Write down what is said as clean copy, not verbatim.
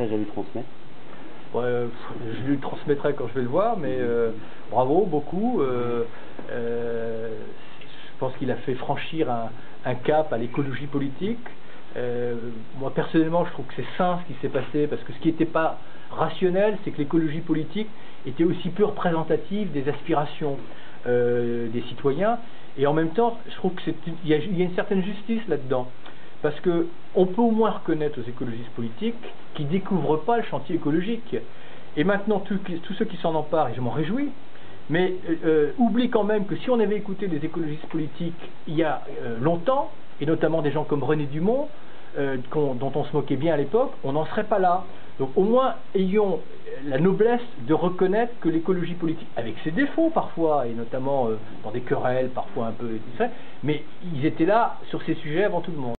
message à lui transmettre? Ouais, je lui transmettrai quand je vais le voir, mais bravo, beaucoup. Je pense qu'il a fait franchir un cap à l'écologie politique. Moi, personnellement, je trouve que c'est sain ce qui s'est passé, parce que ce qui n'était pas rationnel, c'est que l'écologie politique était aussi peu représentative des aspirations des citoyens. Et en même temps, je trouve qu'il y a une certaine justice là-dedans. Parce qu'on peut au moins reconnaître aux écologistes politiques qui ne découvrent pas le chantier écologique. Et maintenant, tous ceux qui s'en emparent, et je m'en réjouis, mais oublient quand même que si on avait écouté les écologistes politiques il y a longtemps, et notamment des gens comme René Dumont, dont on se moquait bien à l'époque, on n'en serait pas là. Donc au moins, ayons la noblesse de reconnaître que l'écologie politique, avec ses défauts parfois, et notamment dans des querelles parfois un peu, mais ils étaient là sur ces sujets avant tout le monde.